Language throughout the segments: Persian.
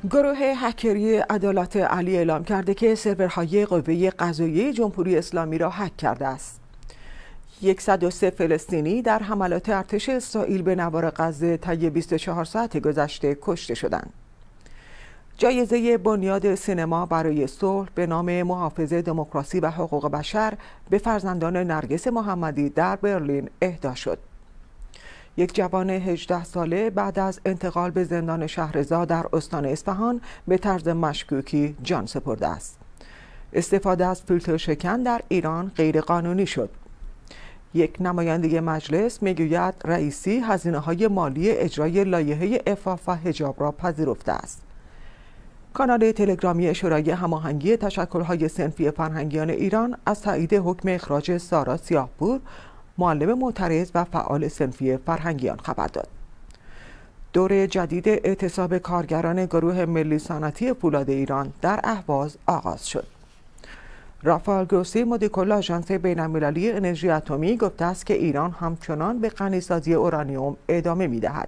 گروه هکری عدالت علی اعلام کرده که سرورهای قوه قضاییه جمهوری اسلامی را هک کرده است. 103 فلسطینی در حملات ارتش اسرائیل به نوار غزه طی 24 ساعت گذشته کشته شدند. جایزه بنیاد سینما برای صلح به نام محافظ دموکراسی و حقوق بشر به فرزندان نرگس محمدی در برلین اهدا شد. یک جوان 18 ساله بعد از انتقال به زندان شهرضا در استان اصفهان به طرز مشکوکی جان سپرده است. استفاده از فیلتر شکن در ایران غیرقانونی شد. یک نماینده مجلس میگوید رئیسی هزینه‌های مالی اجرای لایحه عفاف و حجاب را پذیرفته است. کانال تلگرامی شورای هماهنگی تشکل‌های صنفی فرهنگیان ایران از تایید حکم اخراج سارا سیاهپور، معلم معترض و فعال صنفی فرهنگیان خبر داد. دور جدید اعتصاب کارگران گروه ملی صنعتی فولاد ایران در اهواز آغاز شد. رافائل گروسی مدیر آژانس بین‌المللی انرژی اتمی گفته است که ایران همچنان به غنیسازی اورانیوم ادامه می‌دهد.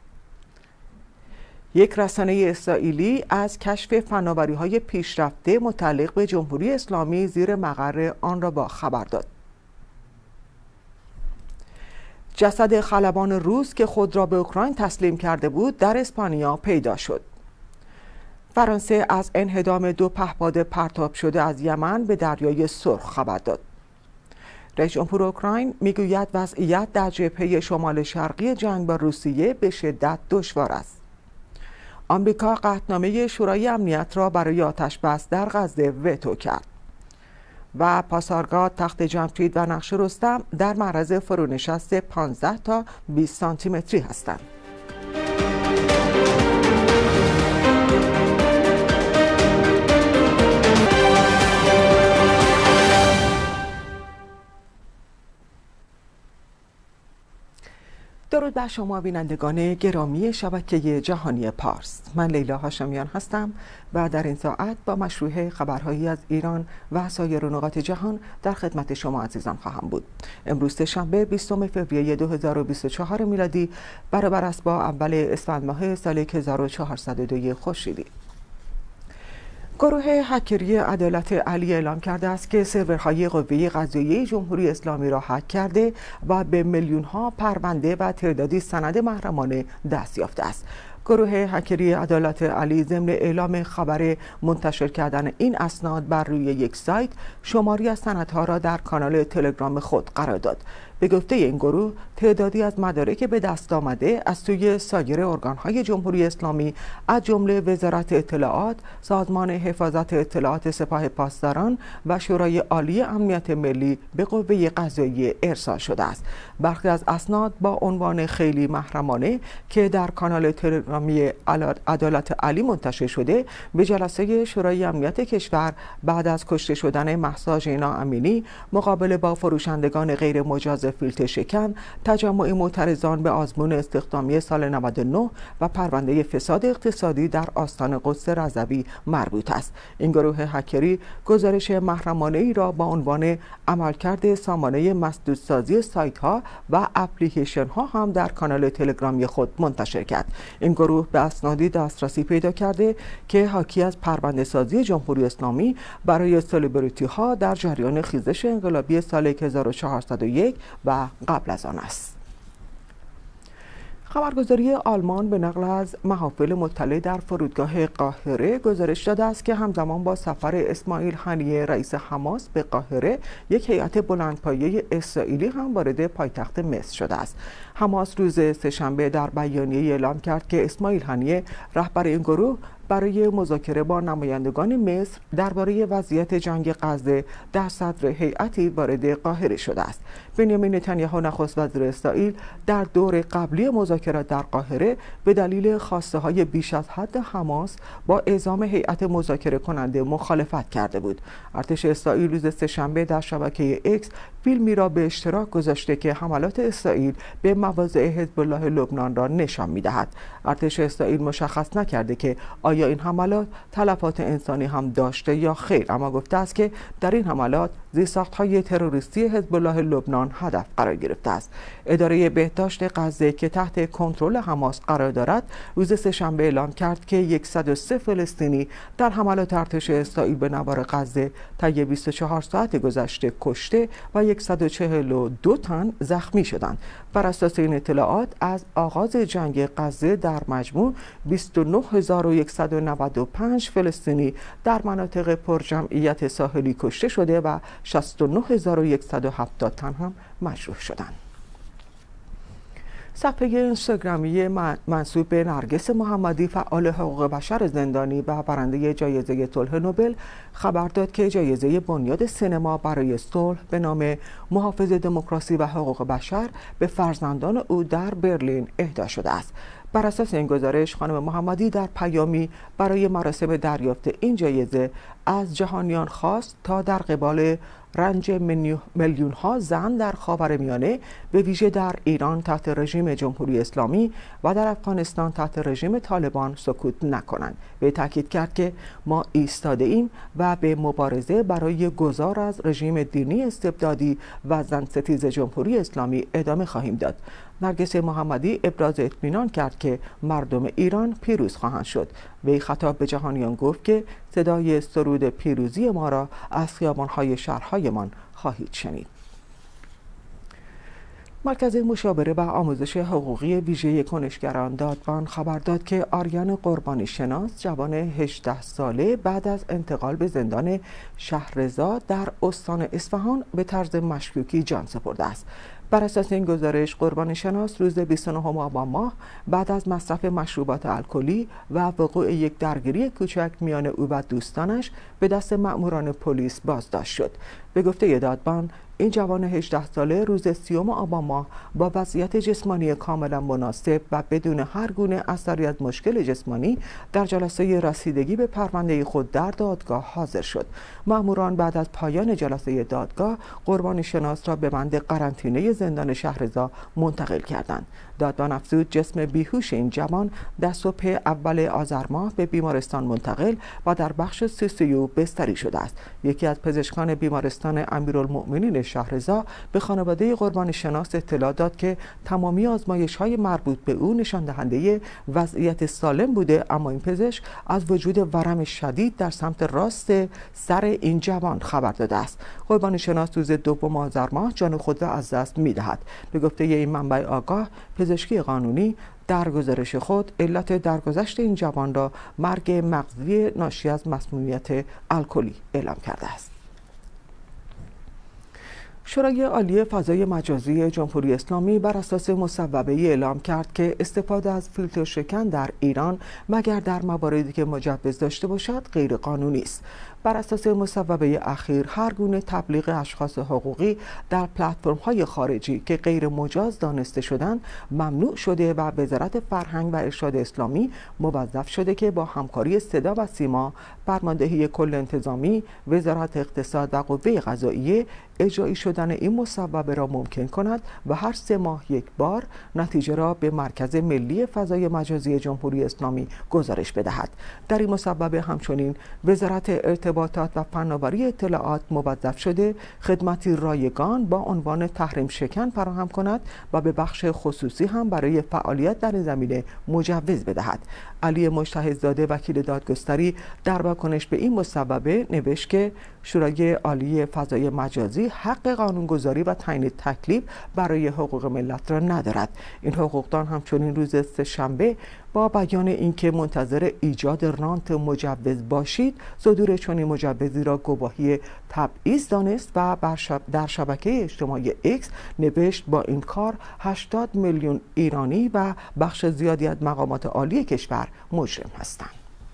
یک رسانه اسرائیلی از کشف فناوری‌های پیشرفته متعلق به جمهوری اسلامی زیر مقر آن را خبر داد. جسد خلبان روس که خود را به اوکراین تسلیم کرده بود در اسپانیا پیدا شد. فرانسه از انهدام 2 پهپاد پرتاب شده از یمن به دریای سرخ خبر داد. رئیس جمهور اوکراین میگوید وضعیت در جبهه شمال شرقی جنگ با روسیه به شدت دشوار است. آمریکا قطعنامه شورای امنیت را برای آتش‌بس در غزه وتو کرد. و پاسارگاد تخت جمشید و نقش رستم در معرض فرونشست 15 تا 20 سانتی متری هستند. درود بر شما بینندگان گرامی شبکه جهانی پارس. من لیلا هاشمیان هستم و در این ساعت با مشروع خبرهایی از ایران و سایر نقاط جهان در خدمت شما عزیزان خواهم بود. امروز شنبه 20 فوریه 2024 میلادی برابر است با اول اسفند ماه سال 1402 خورشیدی. گروه هکری عدالت علی اعلام کرده است که سرورهای قوه قضاییه جمهوری اسلامی را هک کرده و به میلیون‌ها پرونده و تعدادی سند محرمانه دست یافته است. گروه هکری عدالت علی ضمن اعلام خبر منتشر کردن این اسناد بر روی یک سایت شماری از سندها را در کانال تلگرام خود قرار داد. به گفته این گروه تعدادی از مدارک به دست آمده از سوی سایر ارگان‌های جمهوری اسلامی از جمله وزارت اطلاعات، سازمان حفاظت اطلاعات سپاه پاسداران و شورای عالی امنیت ملی به قوه قضاییه ارسال شده است. برخی از اسناد با عنوان خیلی محرمانه که در کانال تلگرامی عدالت علی منتشر شده به جلسه شورای امنیت کشور بعد از کشته شدن مهسا ژینا امینی مقابله با فروشندگان غیر مجاز فیلتر شکن، تجمع معترضان به آزمون استخدامی سال 99 و پرونده فساد اقتصادی در آستان قدس رضوی مربوط است. این گروه هکری گزارش محرمانه ای را با عنوان عملکرد سامانه مسدودسازی سایت ها و اپلیکیشن ها هم در کانال تلگرامی خود منتشر کرد. این گروه به اسنادی دسترسی پیدا کرده که حاکی از پرونده سازی جمهوری اسلامی برای سلبریتی ها در جریان خیزش انقلابی سال 1401 و قبل از آن است. خبرگزاری آلمان به نقل از محافل مطلع در فرودگاه قاهره گزارش داده است که همزمان با سفر اسماعیل هنیه رئیس حماس به قاهره یک هیئت بلندپایه اسرائیلی هم وارد پایتخت مصر شده است. حماس روز سه‌شنبه در بیانیه اعلام کرد که اسماعیل هنیه رهبر این گروه برای مذاکره با نمایندگان مصر درباره وضعیت جنگ غزه در صدر هیئتی وارد قاهره شده است. بنیامین نتانیاهو نخست وزیر اسرائیل در دور قبلی مذاکرات در قاهره به دلیل خواسته های بیش از حد حماس با اعزام هیئت مذاکره کننده مخالفت کرده بود. ارتش اسرائیل روز سه‌شنبه در شبکه اکس فیلمی را به اشتراک گذاشته که حملات اسرائیل به مواضع حزب الله لبنان را نشان می‌دهد. ارتش اسرائیل مشخص نکرده که آیا این حملات تلفات انسانی هم داشته یا خیر، اما گفته است که در این حملات زیرساخت‌های تروریستی حزب الله لبنان هدف قرار گرفته است. اداره بهداشت غزه که تحت کنترل حماس قرار دارد روز سه‌شنبه اعلام کرد که 103 فلسطینی در حملات ارتش اسرائیل به نوار غزه طی 24 ساعت گذشته کشته و 142 تن زخمی شدند. بر اساس این اطلاعات از آغاز جنگ غزه در مجموع 29195 فلسطینی در مناطق پرجمعیت ساحلی کشته شده و 69170 تن هم مجروح شدند. صفحه اینستاگرامی منسوب به نرگس محمدی فعال حقوق بشر زندانی و برنده جایزه صلح نوبل خبر داد که جایزه بنیاد سینما برای صلح به نام محافظ دموکراسی و حقوق بشر به فرزندان او در برلین اهدا شده است. بر اساس این گزارش خانم محمدی در پیامی برای مراسم دریافت این جایزه از جهانیان خواست تا در قبال رنج میلیون ها زن در خاورمیانه به ویژه در ایران تحت رژیم جمهوری اسلامی و در افغانستان تحت رژیم طالبان سکوت نکنند. به تاکید کرد که ما ایستاده ایم و به مبارزه برای گذار از رژیم دینی استبدادی و زن ستیز جمهوری اسلامی ادامه خواهیم داد. نرگس محمدی ابراز اطمینان کرد که مردم ایران پیروز خواهند شد. وی خطاب به جهانیان گفت که صدای سرود پیروزی ما را از خیابان‌های شهرهایمان خواهید شنید. مرکز مشاوره و آموزش حقوقی ویژه کنشگران دادبان خبر داد که آریان قربانی شناس جوان 18 ساله بعد از انتقال به زندان شهرضا در استان اصفهان به طرز مشکوکی جان سپرده است. بر اساس این گزارش قربانی شناس روز 29 آبان ماه بعد از مصرف مشروبات الکلی و وقوع یک درگیری کوچک میان او و دوستانش به دست مأموران پلیس بازداشت شد. به گفته دادبان این جوان 18 ساله روز 30 آبان ماه با وضعیت جسمانی کاملا مناسب و بدون هر گونه اثری از مشکل جسمانی در جلسه رسیدگی به پرونده خود در دادگاه حاضر شد. مأموران بعد از پایان جلسه دادگاه قربانی شناس را به بند قرنطینه زندان شهرضا منتقل کردند. دادبان افزود جسم بیهوش این جوان در صبح اول آذر ماه به بیمارستان منتقل و در بخش CCU بستری شده است. یکی از پزشکان بیمارستان امیرالمؤمنین شهرضا به خانواده قربانی شناس اطلاع داد که تمامی آزمایش‌های مربوط به او نشان دهنده وضعیت سالم بوده، اما این پزشک از وجود ورم شدید در سمت راست سر این جوان خبر داده است. قربانی شناس روز 2 آذر ماه جان خود را از دست می‌دهد. به گفته این منبع آگاه، پزشکی قانونی در گزارش خود علت درگذشت این جوان را مرگ مغزی ناشی از مسمومیت الکلی اعلام کرده است. شورای عالی فضای مجازی جمهوری اسلامی بر اساس مصوبه اعلام کرد که استفاده از فیلتر شکن در ایران مگر در مواردی که مجوز داشته باشد غیر قانونی است. بر اساس مصوبه اخیر هر گونه تبلیغ اشخاص حقوقی در پلتفرم‌های خارجی که غیر مجاز دانسته شدند ممنوع شده و وزارت فرهنگ و ارشاد اسلامی موظف شده که با همکاری صدا و سیما، فرماندهی کل انتظامی، وزارت اقتصاد و قوه قضاییه اجرایی شدن این مصوبه را ممکن کند و هر 3 ماه یک بار نتیجه را به مرکز ملی فضای مجازی جمهوری اسلامی گزارش بدهد. در این مصوبه همچنین وزارت ارتباطات و فناوری اطلاعات موظف شده خدمتی رایگان با عنوان تحریم شکن فراهم کند و به بخش خصوصی هم برای فعالیت در این زمینه مجوز بدهد. علی مجتهدزاده وکیل دادگستری در واکنش به این مصوبه نوشت که شورای عالی فضای مجازی حق قانونگذاری و تعیین تکلیف برای حقوق ملت را ندارد. این حقوقدان همچنین روز سه‌شنبه با بیان اینکه منتظر ایجاد رانت مجوز باشید، صدور چنین مجوزی را گواهی تبعیض دانست و در شبکه اجتماعی ایکس نوشت با این کار 80 میلیون ایرانی و بخش زیادی از مقامات عالی کشور مجرم هستند.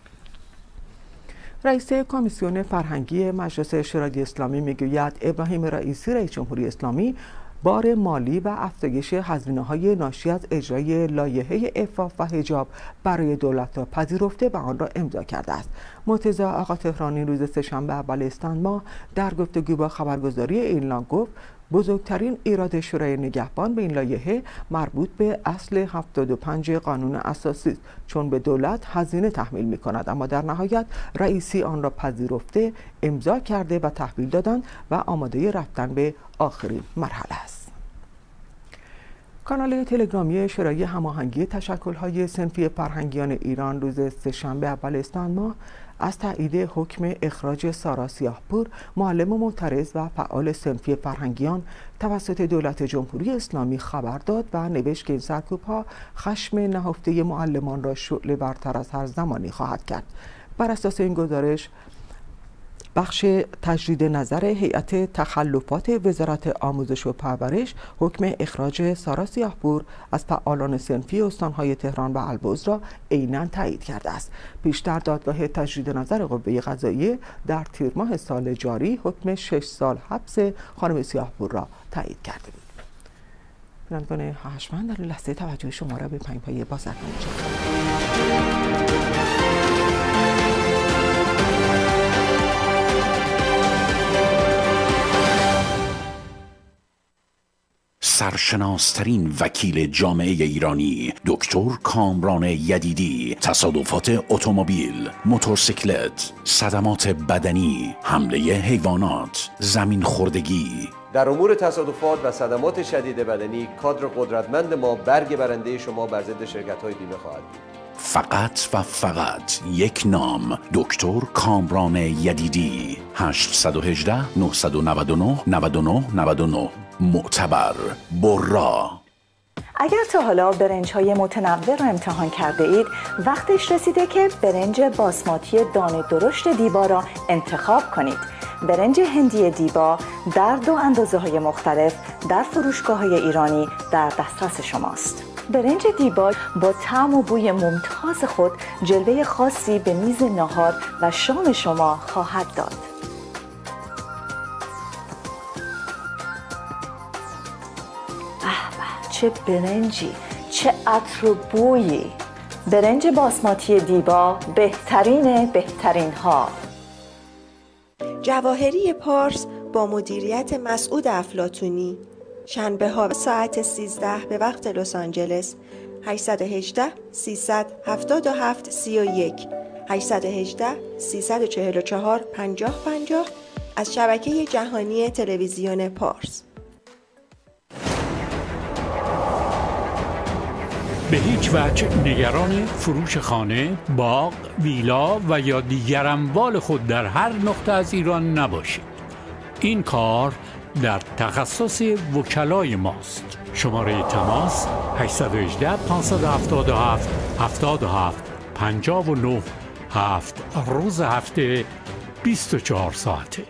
رئیس کمیسیون فرهنگی مجلس شورای اسلامی میگوید ابراهیم رئیسی رئیس جمهوری اسلامی بار مالی و افزایش هزینه‌های ناشی از اجرای لایحه عفاف و حجاب برای دولت را پذیرفته و آن را امضا کرده است. مرتضی آقا تهرانی روز سه‌شنبه اول اسفند ماه در گفتگو با خبرگزاری ایرنا گفت بزرگترین ایراد شورای نگهبان به این لایحه مربوط به اصل 75 قانون اساسی است، چون به دولت هزینه تحمیل می کند، اما در نهایت رئیسی آن را پذیرفته، امضا کرده و تحویل دادند و آماده رفتن به آخرین مرحله است. کانال تلگرامی شورای هماهنگی تشکل‌های صنفی فرهنگیان ایران روز سه‌شنبه اول اسفند ماه از تایید حکم اخراج سارا سیاهپور، معلم معترض و فعال صنفی فرهنگیان توسط دولت جمهوری اسلامی خبر داد و نوشت که این سرکوب‌ها خشم نهفته معلمان را شعله ورتر از هر زمانی خواهد کرد. بر اساس این گزارش، بخش تجدید نظر هیئت تخلفات وزارت آموزش و پرورش حکم اخراج سارا سیاهپور از فعالان صنفی استانهای تهران و البرز را عیناً تایید کرده است. پیشتر دادگاه تجدید نظر قوه قضاییه در تیر ماه سال جاری حکم 6 سال حبس خانم سیاهپور را تایید کرده بود. بینندگان هوشمند، در لحظه توجه شما را به پیام‌های بازرگانی سرشناسترین وکیل جامعه ایرانی دکتر کامران یدیدی، تصادفات اتومبیل، موتورسیکلت، صدمات بدنی، حمله حیوانات، زمین خوردگی. در امور تصادفات و صدمات شدید بدنی کادر قدرتمند ما برگ برنده شما بر ضد شرکت‌های بیمه خواهد بود. فقط و فقط یک نام، دکتر کامران یدیدی. 818 999 99 99. معتبر، برا. اگر تا حالا برنج‌های متنوع را امتحان کرده اید، وقتش رسیده که برنج باسماتی دانه درشت دیبا را انتخاب کنید. برنج هندی دیبا در 2 اندازه‌های مختلف در فروشگاه‌های ایرانی در دسترس شماست. برنج دیبا با طعم و بوی ممتاز خود جلوه خاصی به میز ناهار و شام شما خواهد داد. چه برنجی، چه عطر و بویی. برنج باسماتی دیبا بهترین ها. جواهری پارس با مدیریت مسعود افلاطونی، شنبه ها ساعت 13 به وقت لس آنجلس. 818 377 31 818 344 5050 از شبکه جهانی تلویزیون پارس. به هیچ وجه نگران فروش خانه، باغ، ویلا و یا دیگر اموال خود در هر نقطه از ایران نباشید. این کار در تخصص وکلای ماست. شماره تماس 818 577 77 59 7. روز هفته 24 ساعته.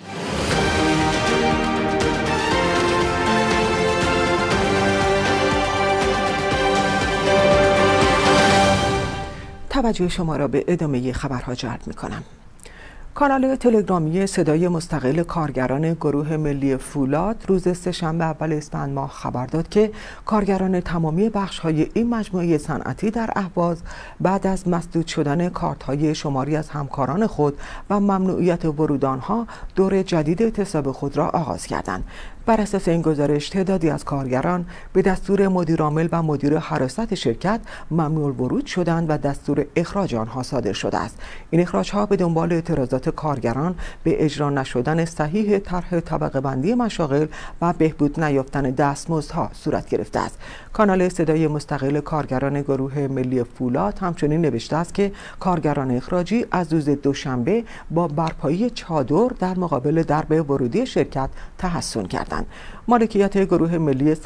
توجه شما را به ادامه خبرها جلب می‌کنم. کانال تلگرامی صدای مستقل کارگران گروه ملی فولاد روز سه‌شنبه اول اسفند ماه خبر داد که کارگران تمامی بخش‌های این مجموعه صنعتی در اهواز بعد از مسدود شدن کارت‌های شماری از همکاران خود و ممنوعیت ورود آنها دور جدید اعتصاب خود را آغاز کردند. بر اساس این گزارش تعدادی از کارگران به دستور مدیرعامل و مدیر حراست شرکت ممنوع ورود شدند و دستور اخراج آنها صادر شده است. این اخراج‌ها به دنبال اعتراضات کارگران به اجرا نشدن صحیح طرح طبقه بندی مشاغل و بهبود نیافتن دستمزدها صورت گرفته است. کانال صدای مستقل کارگران گروه ملی فولاد همچنین نوشته است که کارگران اخراجی از روز دوشنبه با برپایی چادر در مقابل درب ورودی شرکت تحصن کردند. مالکیت گروه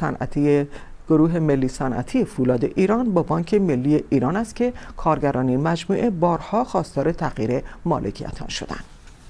ملی صنعتی فولاد ایران با بانک ملی ایران است که کارگران این مجموعه بارها خواستار تغییر مالکیت آن شدند.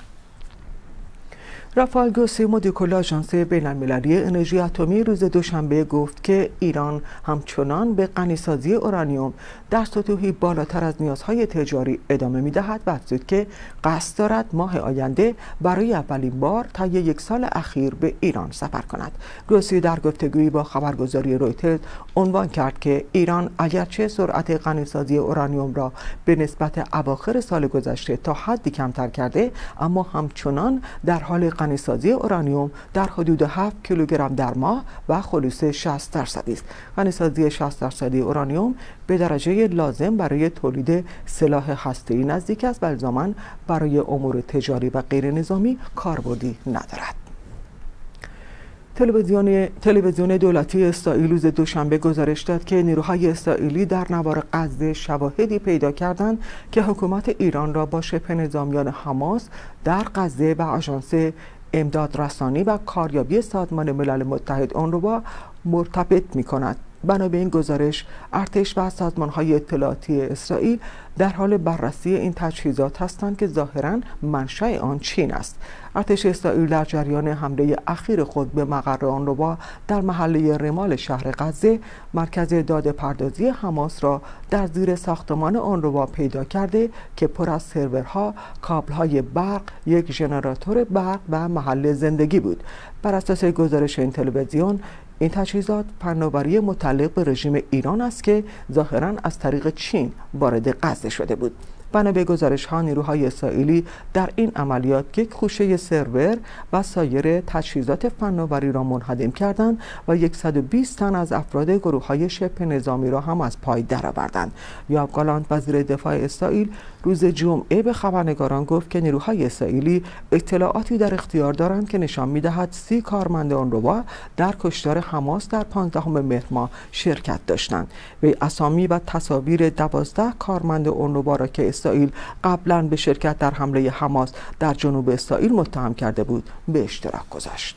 رافائل گروسی مدیر کل آژانس بین‌المللی انرژی اتمی روز دوشنبه گفت که ایران همچنان به غنیسازی اورانیوم در سطوحی بالاتر از نیازهای تجاری ادامه می‌دهد و افزود که قصد دارد ماه آینده برای اولین بار طی 1 سال اخیر به ایران سفر کند. گروسی در گفتگویی با خبرگزاری رویترز عنوان کرد که ایران اگرچه سرعت غنیسازی اورانیوم را به نسبت اواخر سال گذشته تا حدی کمتر کرده، اما همچنان در حال غنیسازی اورانیوم در حدود 7 کیلوگرم در ماه و خلوص 60% است. غنیسازی 60% اورانیوم به درجه لازم برای تولید سلاح هسته‌ای نزدیک است و الزاماً برای امور تجاری و غیر نظامی کاربردی ندارد. تلویزیون دولتی اسرائیل روز دوشنبه گزارش داد که نیروهای اسرائیلی در نوار غزه شواهدی پیدا کردند که حکومت ایران را با شبه نظامیان حماس در غزه و آژانس امداد رسانی و کاریابی سازمان ملل متحد اونروا مرتبط می‌کند. بنا به این گزارش، ارتش و سازمان‌های اطلاعاتی اسرائیل در حال بررسی این تجهیزات هستند که ظاهراً منشأ آن چین است. ارتش اسرائیل در جریان حمله اخیر خود به مقر اونروا در محله رمال شهر غزه، مرکز داده‌پردازی حماس را در زیر ساختمان اونروا پیدا کرده که پر از سرورها، کابل‌های برق، یک ژنراتور برق و محل زندگی بود. بر اساس گزارش این تلویزیون، این تجهیزات فناوری متعلق به رژیم ایران است که ظاهراً از طریق چین وارد غزه شده بود. بنا به گزارش‌ها، نیروهای اسرائیلی در این عملیات یک خوشه سرور و سایر تجهیزات فناوری را منهدم کردند و 120 تن از افراد گروه‌های شبه نظامی را هم از پای درآوردند. یوآف گالانت، وزیر دفاع اسرائیل، روز جمعه به خبرنگاران گفت که نیروهای اسرائیلی اطلاعاتی در اختیار دارند که نشان می‌دهد 30 کارمند اونروا در کشتار حماس در 15 مهر ماه شرکت داشتند. وی اسامی و تصاویر 12 کارمند اونروا را که اسرائیل قبلا به شرکت در حمله حماس در جنوب اسرائیل متهم کرده بود به اشتراک گذاشت.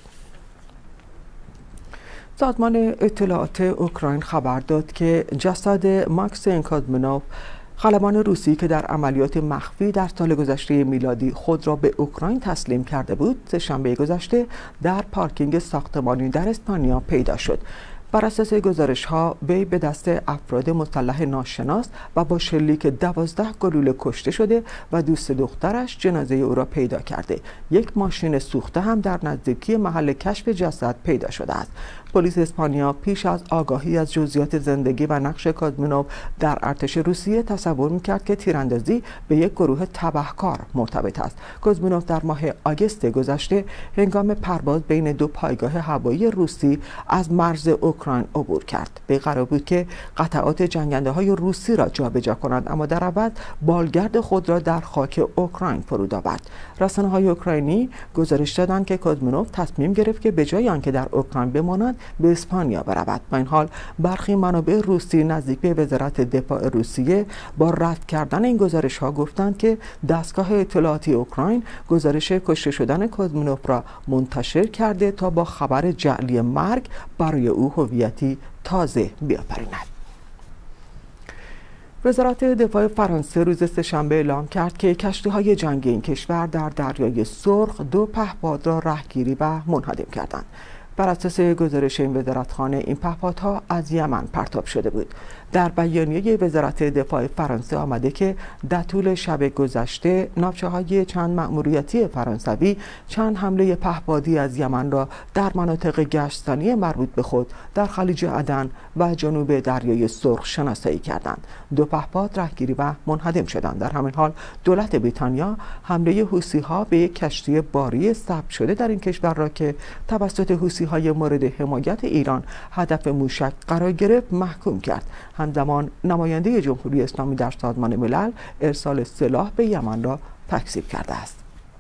سازمان اطلاعات اوکراین خبر داد که جسد ماکسیم کازمینوف، خلبان روسی که در عملیات مخفی در سال گذشته میلادی خود را به اوکراین تسلیم کرده بود، سه‌شنبه گذشته در پارکینگ ساختمانی در اسپانیا پیدا شد. بر اساس گزارش‌ها، وی به دست افراد مسلح ناشناس و با شلیک 12 گلوله کشته شده و دوست دخترش جنازه او را پیدا کرده. یک ماشین سوخته هم در نزدیکی محل کشف جسد پیدا شده است. پلیس اسپانیا پیش از آگاهی از جزئیات زندگی و نقش کازمینوف در ارتش روسیه تصور می‌کرد که تیراندازی به یک گروه تبهکار مرتبط است. کازمینوف در ماه آگوست گذشته هنگام پرواز بین دو پایگاه هوایی روسی از مرز اوکراین عبور کرد. به قرار بود که قطعات جنگنده‌های روسی را جابجا کند، اما در عوض بالگرد خود را در خاک اوکراین فرود آورد. رسانه‌های اوکراینی گزارش دادند که کازمینوف تصمیم گرفت که به جای آنکه در اوکراین بماند، به اسپانیا برود. با این حال، برخی منابع روسی نزدیک به وزارت دفاع روسیه با رد کردن این گزارش‌ها گفتند که دستگاه اطلاعاتی اوکراین گزارش کشته شدن کازمینوف را منتشر کرده تا با خبر جعلی مرگ برای او هویتی تازه بیافریند. وزارت دفاع فرانسه روز سه‌شنبه اعلام کرد که کشتی‌های جنگی این کشور در دریای سرخ 2 پهپاد را رهگیری و منهدم کردند. بر اساس گزارش این وزارتخانه، این پهپادها از یمن پرتاب شده بود. در بیانیه وزارت دفاع فرانسه آمده که در طول شب گذشته ناوچه‌های چند مأموریتی فرانسوی چند حمله پهپادی از یمن را در مناطق گشتزنی مربوط به خود در خلیج عدن و جنوب دریای سرخ شناسایی کردند. 2 پهپاد رهگیری و منهدم شدند. در همین حال دولت بریتانیا حمله حوثی‌ها به یک کشتی باری ثبت شده در این کشور را که توسط حوثی‌های مورد حمایت ایران هدف موشک قرار گرفت محکوم کرد. همزمان نماینده جمهوری اسلامی در سازمان ملل ارسال سلاح به یمن را تکذیب کرده است.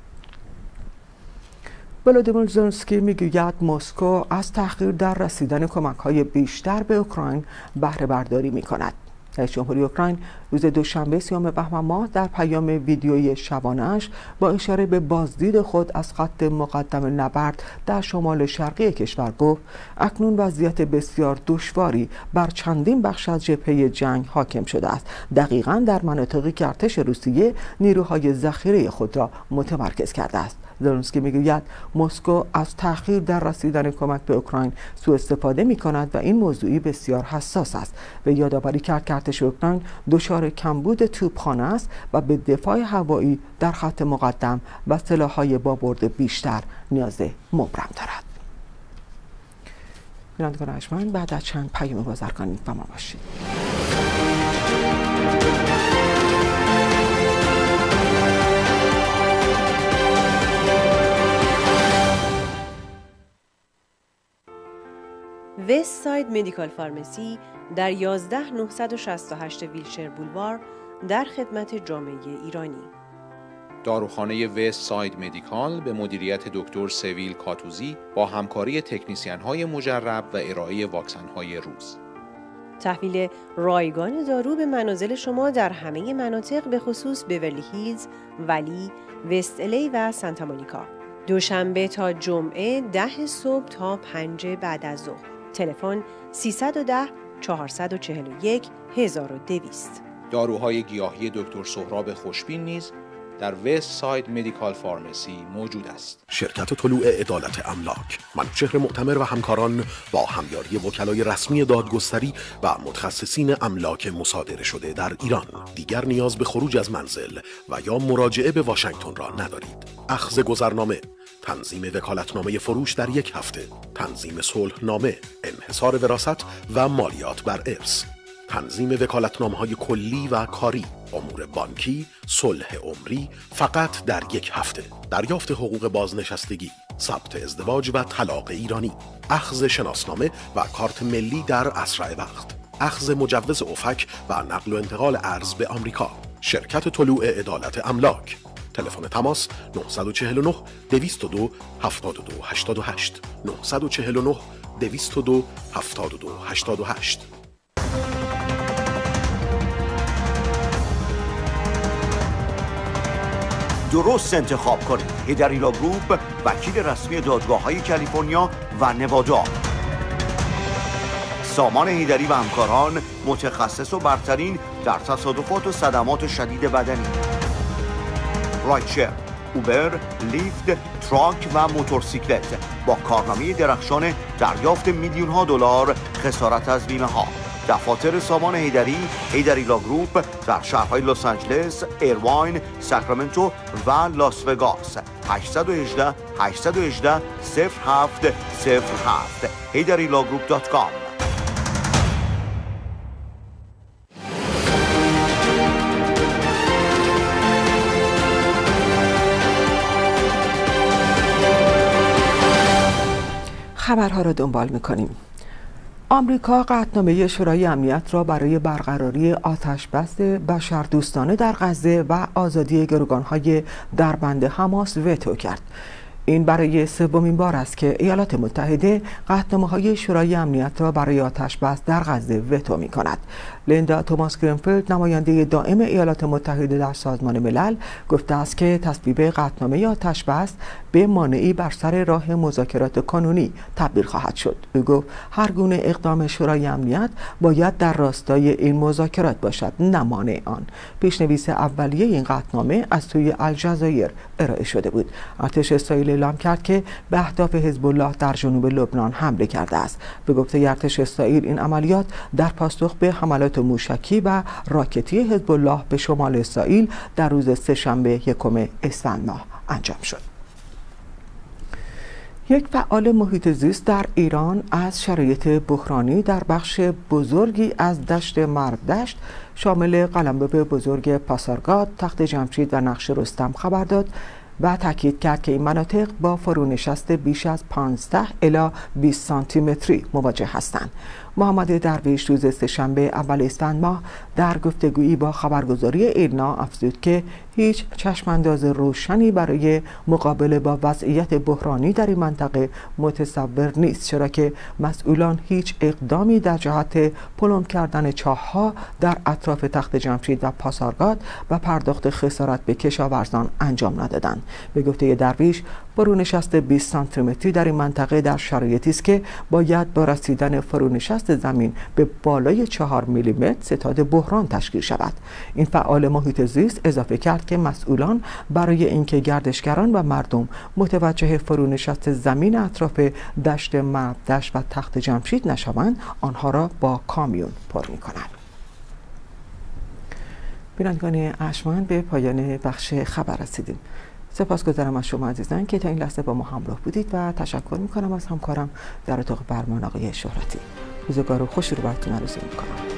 ولودیمیر زلنسکی میگوید مسکو از تأخیر در رسیدن کمک‌های بیشتر به اوکراین بهره برداری می‌کند. رئیس جمهوری اوکراین روز دوشنبه 30 بهمن ماه در پیام ویدیویی شبانه‌اش با اشاره به بازدید خود از خط مقدم نبرد در شمال شرقی کشور گفت اکنون وضعیت بسیار دشواری بر چندین بخش از جبهه جنگ حاکم شده است، دقیقاً در مناطقی که ارتش روسیه نیروهای ذخیره خود را متمرکز کرده است. زلنسکی میگوید مسکو از تأخیر در رسیدن کمک به اوکراین سوء استفاده می‌کند و این موضوعی بسیار حساس است. و یادآوری کرد که ارتش اوکراین دچار کمبود توپخانه است و به دفاع هوایی در خط مقدم و سلاح‌های با برد بیشتر نیاز مبرم دارد. بینندگان ارجمند، بعد از چند پیام بازرگانی با ما باشید. وست ساید مدیکال فارمسی در 11968 ویلشر بولوار در خدمت جامعه ایرانی. داروخانه وست ساید مدیکال به مدیریت دکتر سویل کاتوزی با همکاری تکنیسیان‌های مجرب و ارائه واکسن‌های روز. تحویل رایگان دارو به منازل شما در همه مناطق به خصوص بیورلی هیلز، ولی، وست الی و سانتا مونیکا. دوشنبه تا جمعه 10 صبح تا 5 بعد از ظهر. تلفن 310 441 1200. داروهای گیاهی دکتر سهراب خوشبین نیز در وست ساید مدیکال فارمسی موجود است. شرکت طلوع عدالت املاک، منوچهر معتمر و همکاران با همیاری وکلای رسمی دادگستری و متخصصین املاک مصادره شده در ایران دیگر نیاز به خروج از منزل و یا مراجعه به واشنگتن را ندارید. اخذ گذرنامه، تنظیم وکالتنامه فروش در 1 هفته، تنظیم صلحنامه، انحصار وراثت و مالیات بر ارث، تنظیم وکالتنامه‌های کلی و کاری، امور بانکی، صلح عمری فقط در 1 هفته، دریافت حقوق بازنشستگی، ثبت ازدواج و طلاق ایرانی، اخذ شناسنامه و کارت ملی در اسرع وقت، اخذ مجوز افک و نقل و انتقال ارز به آمریکا. شرکت طلوع عدالت املاک. تلفن تماس 949 202 72 88 949 202 72 88. درست انتخاب کنید. هیدریلا گروپ، وکیل رسمی دادگاه‌های کالیفرنیا و نوادا. سامان هیدری و همکاران، متخصص و برترین در تصادفات و صدمات شدید بدنی. رایتشر، اوبر، لیفت، تراک و موتورسیکلت با کارنامه درخشان دریافت میلیون‌ها دلار خسارت از بیمه ها. دفاتر سامان هیدریلا گروپ در شهرهای لس آنجلس، ایرواین، ساکرامنتو و لاس وگاس. 818 818 0707 hidarilagroup.com. خبرها را دنبال می‌کنیم. آمریکا قطعنامه شورای امنیت را برای برقراری آتش‌بس بشردوستانه در غزه و آزادی گروگان‌های دربند حماس وتو کرد. این برای سومین بار است که ایالات متحده قطعنامه‌های شورای امنیت را برای آتش‌بس در غزه وتو می‌کند. لیندا توماس گرینفیلد، نماینده دائم ایالات متحده در سازمان ملل، گفته است که تصویب قطعنامه آتش‌بس به مانعی بر سر راه مذاکرات قانونی تبدیل خواهد شد. او گفت هر گونه اقدام شورای امنیت باید در راستای این مذاکرات باشد، نه مانع آن. پیشنویس اولیه این قطعنامه از سوی الجزایر ارائه شده بود. ارتش اسرائیل اعلام کرد که به اهداف حزب الله در جنوب لبنان حمله کرده است. به گفته ارتش اسرائیل این عملیات در پاسخ به حملات موشکی و راکتی حزب الله به شمال اسرائیل در روز سه‌شنبه 1 اسفند ماه انجام شد. یک فعال محیط زیست در ایران از شرایط بحرانی در بخش بزرگی از دشت مرودشت شامل قلمرو بزرگ پاسارگاد، تخت جمشید و نقش رستم خبر داد و تاکید کرد که این مناطق با فرونشست بیش از 15 الی 20 سانتی متری مواجه هستند. محمد درویش روز سه‌شنبه اول اسفند ماه در گفتگویی با خبرگزاری ایرنا افزود که هیچ چشمانداز روشنی برای مقابله با وضعیت بحرانی در این منطقه متصور نیست، چرا که مسئولان هیچ اقدامی در جهت پلم کردن چاه‌ها در اطراف تخت جمشید و پاسارگاد و پرداخت خسارت به کشاورزان انجام ندادند. به گفته درویش، فرونشست 20 سانتی متری در این منطقه در شرایطی است که باید با رسیدن فرونشست زمین به بالای 4 میلیمتر ستاد بحران تشکیل شود. این فعال محیط زیست اضافه کرد که مسئولان برای اینکه گردشگران و مردم متوجه فرونشست زمین اطراف دشت مرودشت و تخت جمشید نشوند، آنها را با کامیون پر می‌کنند. بینندگان ارجمند، به پایان بخش خبر رسیدیم. سپاسگزارم از شما عزیزان که تا این لحظه با ما همراه بودید و تشکر می‌کنم از همکارم در اتاق برنامه آقای شهرتی. روزگار خوشی رو براتون آرزو می‌کنم.